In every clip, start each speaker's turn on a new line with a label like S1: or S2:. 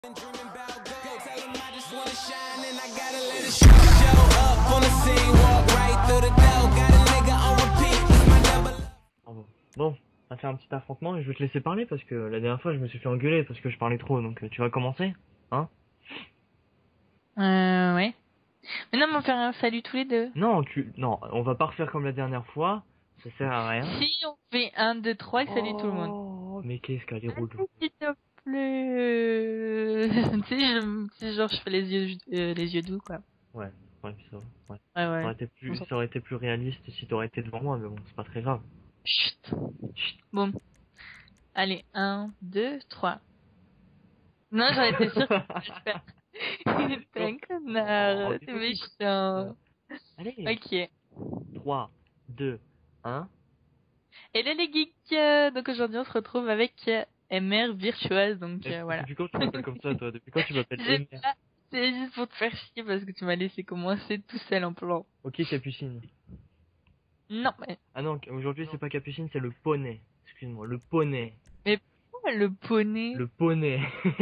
S1: Been dreaming about go. Tell them I just wanna shine and I gotta let it show up on the scene, walk right through the door. Got a nigga on repeat, it's my double.
S2: Bon, on va faire un petit affrontement et je vais te laisser parler parce que la dernière fois je me suis fait engueuler parce que je parlais trop, donc tu vas commencer, hein?
S3: Ouais. Mais non, mais on va faire un salut tous les deux.
S2: Non, on va pas refaire comme la dernière fois, ça sert à rien.
S3: Si on fait 1, 2, 3 et salut tout le monde.
S2: Oh, mais qu'est-ce qu'elle est relou.
S3: S'il te plaît. Tu sais, genre, je fais les yeux doux, quoi.
S2: Ouais, ça, ouais.
S3: Ouais,
S2: Ça
S3: ouais.
S2: aurait été plus réaliste si t'aurais été devant moi, mais bon, c'est pas très grave.
S3: Chut. Bon. Allez, 1, 2, 3. Non, j'en étais sûre que tu allais faire. T'es un connard, t'es méchant.
S2: Allez,
S3: Ok.
S2: 3, 2, 1.
S3: Hello les geeks. Donc aujourd'hui on se retrouve avec MR Virtual, donc voilà.
S2: Depuis quand tu m'appelles comme ça, toi? Depuis quand tu m'appelles
S3: J'ai
S2: MR?
S3: pas- C'est juste pour te faire chier parce que tu m'as laissé commencer tout seul en plan.
S2: Ok, Capucine.
S3: Non, mais
S2: Ah non, aujourd'hui c'est pas Capucine, c'est le poney. Excuse-moi, le poney.
S3: pourquoi le poney?
S2: Le poney.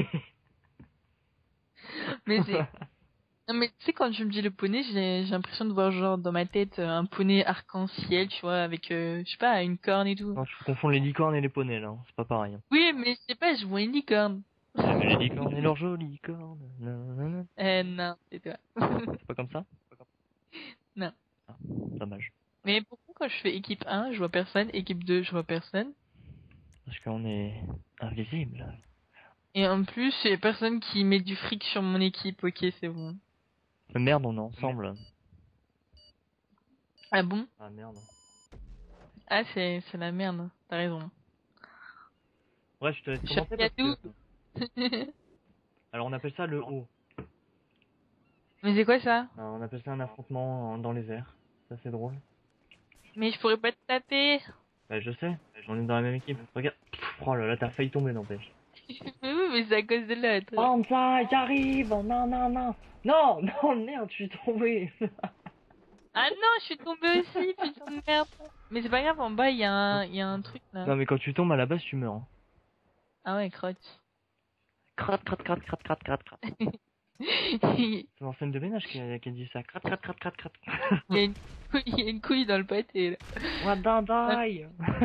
S3: Mais c'est... Non mais tu sais, quand tu me dis le poney, j'ai l'impression de voir genre dans ma tête un poney arc-en-ciel, tu vois, avec, je sais pas, une corne et tout.
S2: Non, tu confonds les licornes et les poneys là, hein. C'est pas pareil. Hein.
S3: Oui, mais je sais pas, je vois une licorne.
S2: Mais les licornes et leurs jolies cornes. Nanana.
S3: Non, c'est toi.
S2: C'est pas comme ça?
S3: Non.
S2: Ah, dommage.
S3: Mais pourquoi quand je fais équipe 1, je vois personne, équipe 2, je vois personne?
S2: Parce qu'on est invisible.
S3: Et en plus, il y a personne qui met du fric sur mon équipe, ok, c'est bon.
S2: Mais merde, on est ensemble.
S3: Ah bon?
S2: Ah merde.
S3: Ah, c'est la merde, t'as raison.
S2: Ouais, je te laisse commencer parce que... Alors on appelle ça le haut.
S3: Mais c'est quoi ça?
S2: On appelle ça un affrontement dans les airs. Ça c'est drôle.
S3: Mais je pourrais pas te taper.
S2: Bah je sais, on est dans la même équipe. Regarde. Oh là là, t'as failli tomber n'empêche.
S3: Mais oui, mais c'est à cause de l'autre.
S2: Banzai, j'arrive. Non, non, non. Non, non, merde, je suis tombé.
S3: Ah non, je suis tombée aussi, putain de merde. Mais c'est pas grave, en bas, il y a un truc là.
S2: Non mais quand tu tombes à la base tu meurs. Hein.
S3: Ah ouais, crotte.
S2: Crotte, crotte, crotte, crotte, crotte, crotte, crotte. C'est l'ancienne de ménage qui a dit ça. Crotte, crotte, crotte, crotte, crotte.
S3: Il y a une couille dans le pâté là.
S2: What don't die.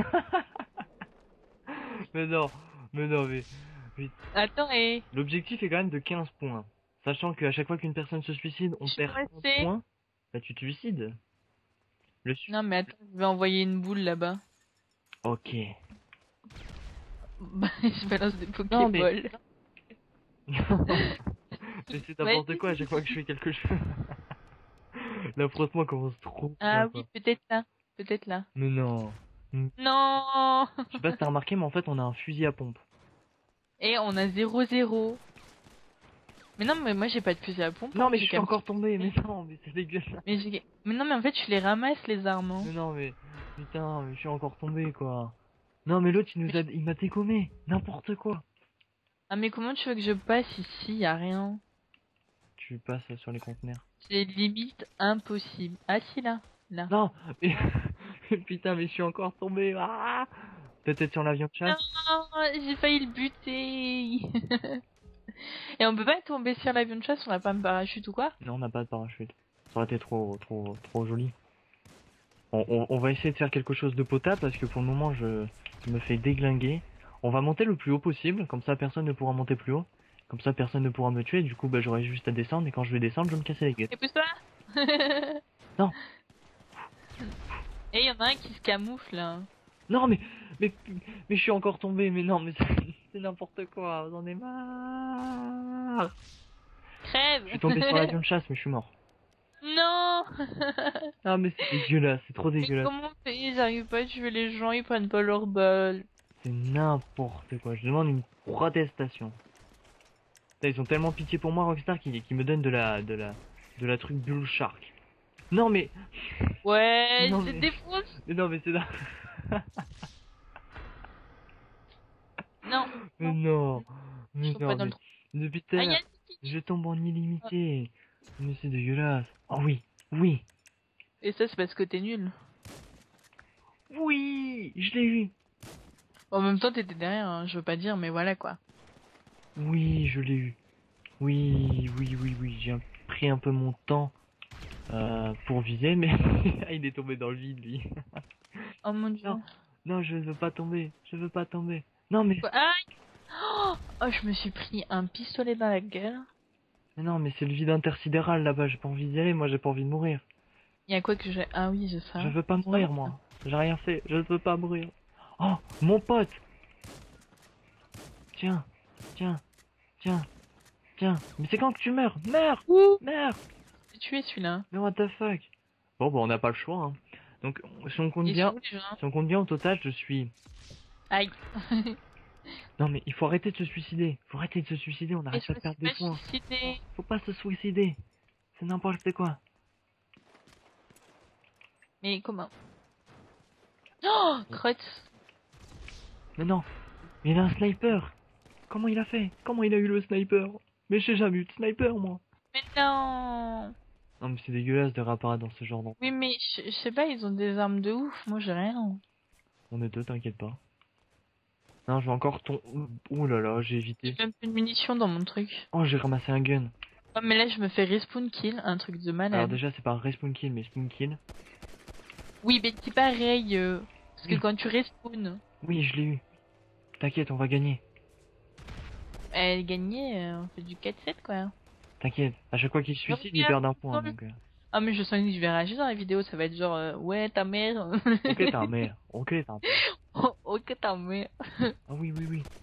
S2: Mais non, mais...
S3: Attends, et...
S2: L'objectif est quand même de 15 points. Sachant qu'à chaque fois qu'une personne se suicide, on
S3: Je suis
S2: perd 15
S3: pressée.
S2: points. Bah tu te suicides.
S3: Non mais attends, je vais envoyer une boule là-bas.
S2: Ok.
S3: Bah, je balance des
S2: Non,
S3: Pokéballs.
S2: Mais c'est n'importe quoi à chaque fois que je fais quelque chose. L'affrontement commence trop.
S3: Ah
S2: bien,
S3: oui,
S2: quoi.
S3: peut-être là. Peut-être là.
S2: Mais non.
S3: Non.
S2: Je sais pas si t'as remarqué, mais en fait on a un fusil à pompe.
S3: Et on a 0-0. Mais non, mais moi j'ai pas de fusil à pompe.
S2: Non
S3: hein,
S2: mais
S3: j'ai
S2: je suis
S3: quand même-
S2: encore tombé, mais non, mais c'est dégueulasse.
S3: Mais non, mais en fait, je les ramasse les armes. Hein.
S2: Mais non mais putain, mais je suis encore tombé quoi. Non mais l'autre il m'a dégommé, n'importe quoi.
S3: Ah, mais comment tu veux que je passe ici? Y a rien.
S2: Tu passes sur les conteneurs.
S3: C'est limite impossible. Ah si, là. Là.
S2: Non, mais putain, mais je suis encore tombé. Ah, peut-être sur l'avion de chasse.
S3: Non, j'ai failli le buter. Et on peut pas tomber sur l'avion de chasse, on a pas un parachute ou quoi?
S2: Non, on n'a pas de parachute. Ça aurait été trop joli. On va essayer de faire quelque chose de potable parce que pour le moment je me fais déglinguer. On va monter le plus haut possible, comme ça personne ne pourra monter plus haut. Comme ça personne ne pourra me tuer, du coup bah j'aurai juste à descendre et quand je vais descendre je vais me casser les gueules.
S3: Et pousse-toi.
S2: Non.
S3: Et y en a un qui se camoufle là.
S2: Non mais je suis encore tombé, mais non mais c'est n'importe quoi, j'en ai marre.
S3: Crève.
S2: Je suis tombé sur l'avion de chasse mais je suis mort.
S3: Non.
S2: Ah mais c'est dégueulasse, c'est trop
S3: Mais
S2: dégueulasse.
S3: comment on fait? Ils arrivent pas à tuer les gens, ils prennent pas leur balle.
S2: C'est n'importe quoi, je demande une protestation. Putain, ils ont tellement pitié pour moi Rockstar qu'ils me donnent de la truc Bull Shark. Non mais...
S3: Ouais,
S2: Non,
S3: c'est
S2: mais-
S3: défonce.
S2: Mais non mais c'est là...
S3: Non.
S2: Mais non, mais
S3: Faut pas
S2: non,
S3: dans le
S2: mais
S3: trou.
S2: depuis tout à
S3: Ah, y a
S2: l'heure, je tombe en illimité. Mais c'est dégueulasse. Oh oui, oui,
S3: Et ça, c'est parce que t'es nul.
S2: oui, je l'ai eu.
S3: En même temps, t'étais derrière, hein, je veux pas dire, mais voilà quoi.
S2: Oui, je l'ai eu. Oui, oui, oui, oui, j'ai pris un peu mon temps pour viser, mais il est tombé dans le vide, lui.
S3: Oh mon dieu.
S2: Non, non, je ne veux pas tomber, je veux pas tomber. Non, mais,
S3: Quoi? Aïe! Oh, je me suis pris un pistolet dans la gueule.
S2: mais non, mais c'est le vide intersidéral là-bas, j'ai pas envie d'y aller, moi j'ai pas envie de mourir.
S3: Il y a quoi que j'ai... Ah oui, j'ai ça.
S2: Je veux pas
S3: C'est
S2: mourir,
S3: bon,
S2: moi. J'ai rien fait, je ne veux pas mourir. Oh, mon pote! Tiens, tiens, tiens, tiens. Mais c'est quand que tu meurs? Meurs!
S3: Ouh!
S2: Meurs!
S3: J'ai tué celui-là.
S2: Mais what the fuck? Bon, bah on n'a pas le choix, hein. Donc, si on compte
S3: Il est
S2: bien,
S3: sous déjà.
S2: si on compte bien au total, je suis...
S3: Aïe.
S2: Non mais il faut arrêter de se suicider. Faut arrêter de se suicider, on
S3: Et
S2: n'arrête
S3: je
S2: pas
S3: me
S2: de
S3: suis
S2: perdre des
S3: pas
S2: points.
S3: suicidée.
S2: Faut pas se suicider. C'est n'importe quoi.
S3: Mais comment? Oh! Crotte.
S2: Mais non, mais il a un sniper. Comment il a fait? Comment il a eu le sniper? Mais j'ai jamais eu de sniper moi.
S3: Mais non!
S2: Non mais c'est dégueulasse de réapparaître dans ce genre d'endroit.
S3: Oui, mais je sais pas, ils ont des armes de ouf. Moi, j'ai rien.
S2: On est deux, t'inquiète pas. Non, je vais encore ton... Ouh là là, j'ai
S3: J'ai
S2: évité.
S3: même plus de munitions dans mon truc.
S2: Oh, j'ai ramassé un gun.
S3: Oh, mais là, je me fais respawn kill, un truc de
S2: Alors
S3: malade.
S2: déjà, c'est pas un respawn kill, mais spawn kill.
S3: Oui, mais c'est pareil. Parce que
S2: Oui.
S3: quand tu respawn,
S2: Oui, je l'ai eu. T'inquiète, on va gagner.
S3: elle gagnait, on fait du 4-7 quoi.
S2: T'inquiète. À chaque fois qu'il se suicide, il perd un point. Donc,
S3: Ah, mais je sens que je vais réagir dans la vidéo, ça va être genre, ouais, ta mère.
S2: Ok, t'as un mère. Ok, t'as un mère.
S3: Oh, ok, ta mère.
S2: Ah oui, oui, oui.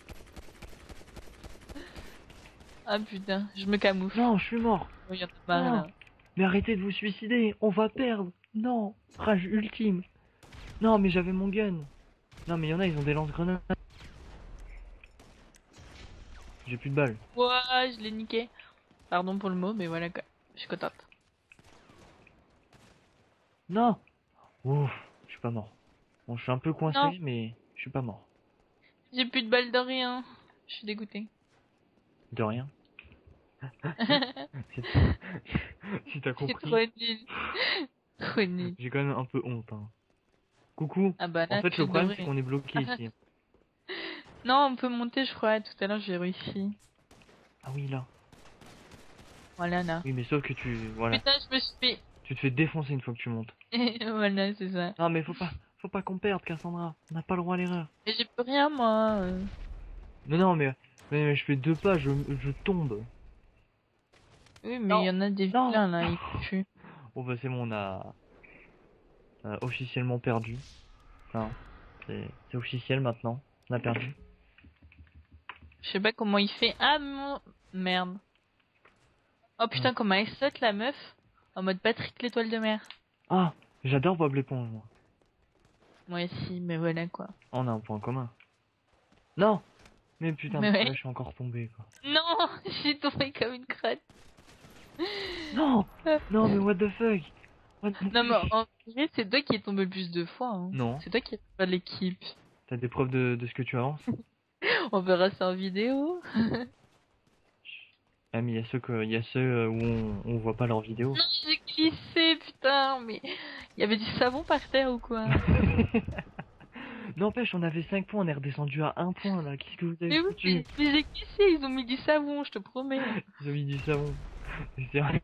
S3: Ah putain, je me camoufle.
S2: Non, je suis mort.
S3: Oh, y en a marre
S2: Non.
S3: là.
S2: Mais arrêtez de vous suicider, on va perdre. Non, rage ultime. Non, mais j'avais mon gun. Non, mais il y en a, ils ont des lance-grenades. J'ai plus de balles.
S3: Ouais, je l'ai niqué. Pardon pour le mot, mais voilà quoi. Je suis contente.
S2: Non. Ouf, je suis pas mort. Bon, je suis un peu coincé,
S3: Non.
S2: mais je suis pas mort.
S3: J'ai plus de balles de rien. Je suis dégoûtée.
S2: De rien. C'est- Si t'as
S3: C'est
S2: compris,
S3: trop nul. Trop nul.
S2: j'ai quand même un peu honte. Hein. Coucou.
S3: Ah bah
S2: En
S3: là,
S2: fait,
S3: tu
S2: le problème, c'est
S3: devrais.
S2: qu'on est bloqué ici.
S3: Non, on peut monter, je crois. Tout à l'heure, j'ai réussi.
S2: Ah oui, là.
S3: Voilà, là.
S2: Oui, mais sauf que tu... Voilà.
S3: Putain, je me suis fait.
S2: Tu te fais défoncer une fois que tu montes.
S3: Voilà, c'est ça.
S2: Non, mais faut pas qu'on perde, Cassandra. On n'a pas le droit à l'erreur.
S3: Mais j'ai plus rien, moi.
S2: Non, non, mais je fais deux pas, je tombe.
S3: Oui, mais
S2: Non.
S3: il y en a des
S2: Non.
S3: vilains, là. Ils tuent.
S2: Bon, bah, c'est bon, on a officiellement perdu. Hein, c'est officiel maintenant. On a perdu.
S3: Je sais pas comment il fait. Ah, mon... Merde. Oh putain, comment elle saute, la meuf. En mode Patrick l'étoile de mer.
S2: Ah, j'adore Bob l'éponge, moi.
S3: Moi aussi, mais voilà, quoi.
S2: On a un point commun. Non. Mais putain,
S3: Mais ouais.
S2: là, je suis encore tombé, quoi.
S3: Non, j'ai tombé comme une crotte.
S2: Non. Non, mais what the fuck. What the
S3: Non, mais
S2: fuck.
S3: en vrai, c'est toi qui es tombé le plus de fois. Hein.
S2: Non.
S3: C'est toi qui es pas de l'équipe.
S2: T'as des preuves de ce que tu avances?
S3: On verra ça en vidéo.
S2: Ah, mais il y a ceux où on voit pas leurs vidéos.
S3: Non, j'ai glissé, putain, mais il y avait du savon par terre ou quoi?
S2: N'empêche, on avait 5 points, on est redescendu à 1 point là. Qu'est-ce que vous avez
S3: Mais oui,
S2: foutu?
S3: mais j'ai glissé, ils ont mis du savon, je te promets.
S2: Ils ont mis du savon. C'est vrai.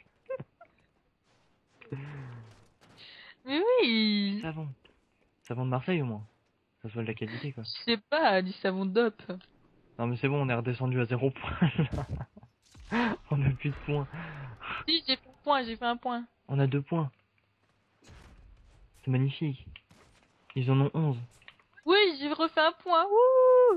S3: Mais oui,
S2: Savon. Savon de Marseille au moins. Ça soit de la qualité quoi.
S3: je sais pas, du savon d'op.
S2: Non mais c'est bon, on est redescendu à 0 point là. On a plus de points.
S3: Si, j'ai fait un point, j'ai fait un point.
S2: On a 2 points. C'est magnifique. Ils en ont 11.
S3: Oui, j'ai refait un point, wouh!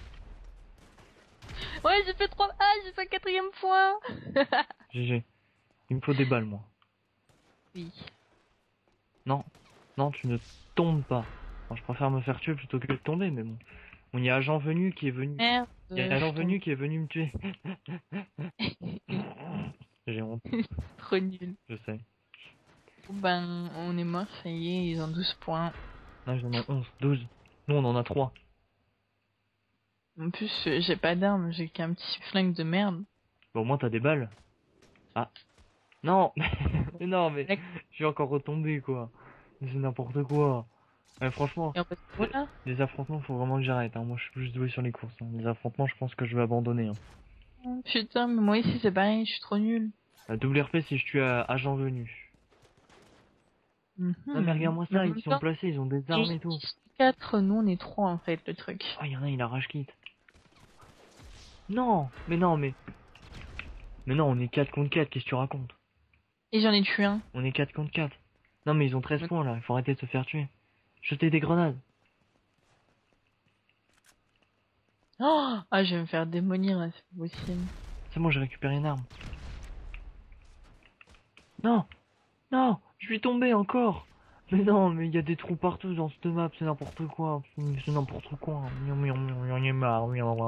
S3: Ouais, j'ai fait 3... Ah, j'ai fait un quatrième point.
S2: GG. Il me faut des balles moi.
S3: Oui.
S2: Non. Non, tu ne tombes pas. Enfin, je préfère me faire tuer plutôt que de tomber, mais bon. Bon, il y a Agent Venu qui est venu.
S3: Merde.
S2: Il y a Agent Venu qui est venu me tuer. J'ai honte,
S3: Trop nul.
S2: je sais.
S3: Ben, on est mort, ça y est, ils ont 12 points.
S2: Là, j'en ai 11, 12. Nous, on en a 3.
S3: En plus, j'ai pas d'armes, j'ai qu'un petit flingue de merde.
S2: Bon, au moins, t'as des balles. Ah. Non. Mais non, mais je suis encore retombé, quoi. Mais c'est n'importe quoi. Franchement,
S3: Et en fait, voilà.
S2: les affrontements, faut vraiment que j'arrête. Hein. Moi, je suis plus doué sur les courses. Hein. Les affrontements, je pense que je vais abandonner. Hein.
S3: Putain, mais moi ici c'est pareil, je suis trop nulle.
S2: Double RP si je tue à agent venu. Non mais regarde-moi
S3: Mais
S2: ça,
S3: en
S2: ils
S3: même
S2: sont
S3: temps,
S2: placés, ils ont des armes et tout.
S3: ils sont 4, nous on est 3 en fait, le truc.
S2: Ah, il y en a, il a rage kit. Non, mais non, mais... Mais non, on est 4 contre 4, qu'est-ce que tu racontes?
S3: Et j'en ai tué un.
S2: On est 4 contre 4. Non mais ils ont 13 points là, il faut arrêter de se faire tuer. Jetez des grenades.
S3: Oh ah, je vais me faire démolir là, c'est pas possible.
S2: C'est bon, j'ai récupéré une arme. Non, non, je suis tombé encore. Mais non, mais il y a des trous partout dans cette map, c'est n'importe quoi. C'est n'importe quoi. J'en ai marre.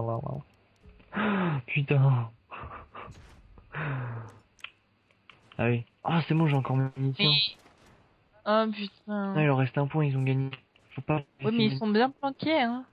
S2: Putain. Ah oui. Ah c'est bon, j'ai encore mes munitions.
S3: Oh putain.
S2: Ah, il leur reste un point, ils ont gagné. Faut pas...
S3: Ouais, mais ils sont bien planqués, hein.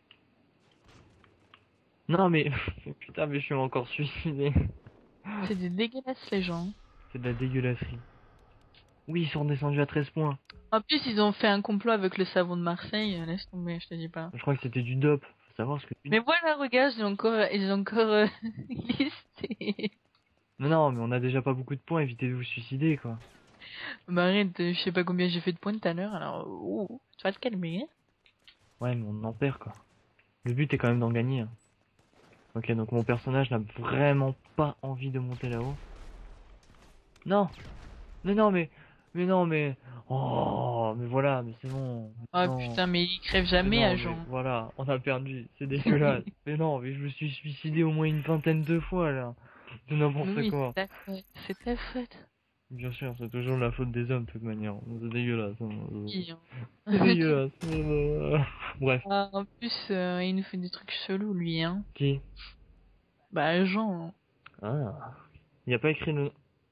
S2: Non mais... Putain, mais je suis encore suicidé.
S3: C'est des dégueulasses les gens.
S2: C'est de la dégueulasserie. Oui, ils sont redescendus à 13 points.
S3: En plus, ils ont fait un complot avec le savon de Marseille. Laisse tomber, je te dis pas.
S2: Je crois que c'était du dope. Faut savoir ce que tu dis.
S3: Mais voilà, regarde, ils ont encore listé.
S2: Mais non, mais on a déjà pas beaucoup de points, évitez de vous suicider, quoi.
S3: Bah arrête, je sais pas combien j'ai fait de points tout à l'heure, alors tu vas te calmer. Hein.
S2: Ouais, mais on en perd, quoi. Le but est quand même d'en gagner. Hein. Ok, donc mon personnage n'a vraiment pas envie de monter là-haut. Non. Mais non, mais... Mais non, mais... Oh, mais voilà, mais c'est bon.
S3: Oh
S2: Non.
S3: putain, mais il crève jamais,
S2: Non,
S3: agent.
S2: mais voilà, on a perdu, c'est dégueulasse. Mais non, mais je me suis suicidé au moins une vingtaine de fois, là. De n'importe
S3: Oui,
S2: quoi.
S3: c'est ta faute. C'est ta faute.
S2: Bien sûr, c'est toujours la faute des hommes, de toute manière. C'est dégueulasse. Hein.
S3: Oui, hein.
S2: C'est dégueulasse. Bref.
S3: Ah, en plus, il nous fait des trucs chelous, lui, hein.
S2: Qui?
S3: Bah, agent. Hein.
S2: Ah. Il n'y a pas écrit le...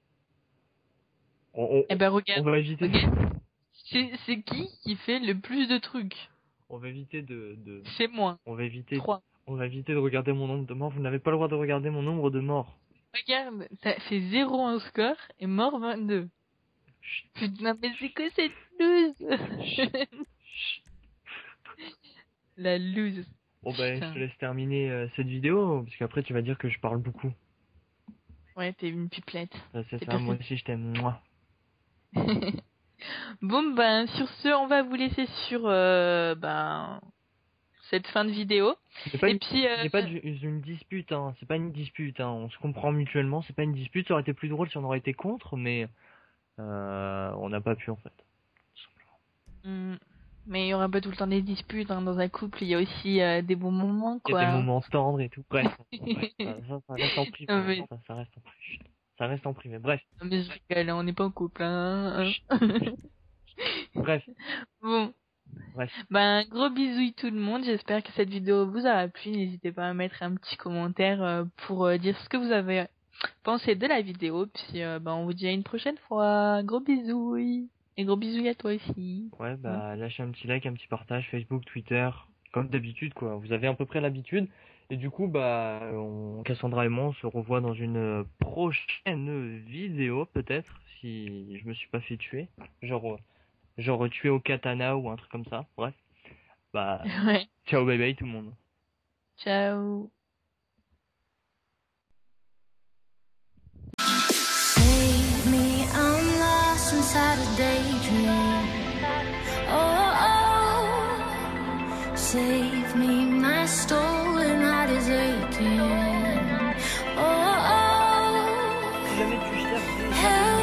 S3: Eh ben,
S2: on
S3: regarde.
S2: va éviter...
S3: C'est qui fait le plus de trucs?
S2: On va éviter de...
S3: C'est moi.
S2: On va éviter...
S3: 3.
S2: On va éviter de regarder mon nombre de morts. Vous n'avez pas le droit de regarder mon nombre de morts.
S3: Regarde, t'as fait 0 en score et mort 22.
S2: Chut.
S3: Putain, mais c'est que cette loose.
S2: Chut.
S3: La loose.
S2: Bon bah,
S3: Putain.
S2: je te laisse terminer cette vidéo, parce qu'après tu vas dire que je parle beaucoup.
S3: Ouais, t'es une pipelette.
S2: C'est
S3: C'est
S2: ça,
S3: pas
S2: moi
S3: fait.
S2: aussi je t'aime. Mouah.
S3: Bon, ben, sur ce, on va vous laisser sur, cette fin de vidéo.
S2: C'est pas,
S3: Et puis,
S2: c'est pas une dispute, hein. C'est pas une dispute, hein. On se comprend mutuellement, c'est pas une dispute. Ça aurait été plus drôle si on aurait été contre, mais on n'a pas pu en fait.
S3: mais il y aura pas tout le temps des disputes, hein. Dans un couple, il y a aussi des bons moments,
S2: Il y a
S3: quoi.
S2: des moments tendres et tout. Bref, ça reste en privé.
S3: Ah, mais-
S2: Ça reste en privé. Chut. Ça reste en privé. Bref,
S3: Non, mais je rigole, on n'est pas en couple, hein.
S2: bref,
S3: Bon.
S2: bref.
S3: Ben, gros bisous tout le monde. J'espère que cette vidéo vous aura plu. N'hésitez pas à mettre un petit commentaire pour dire ce que vous avez pensé de la vidéo. Puis, on vous dit à une prochaine fois. Gros bisous. Et gros bisous à toi aussi.
S2: Ouais, bah lâchez un petit like, un petit partage, Facebook, Twitter, comme d'habitude quoi. Vous avez à peu près l'habitude. Et du coup, bah, Cassandra et moi, on se revoit dans une prochaine vidéo peut-être, si je me suis pas fait tuer. Genre tué au katana ou un truc comme ça. Bref. Bah,
S3: Ouais.
S2: ciao bye bye tout le monde.
S3: Ciao.
S4: Save me, I'm lost inside a daydream. Oh, oh, save me, my stolen heart is aching. Oh, oh,
S2: Si jamais tu cherches...
S4: help